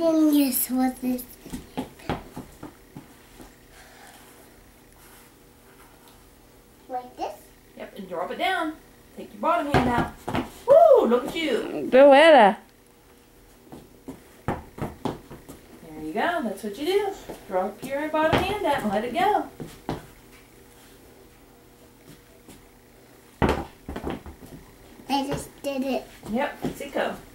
Genius was this. Like this? Yep, and drop it down. Take your bottom hand out. Woo, look at you. Joetta. There you go. That's what you do. Drop your bottom hand out and let it go. I just did it. Yep, Zico.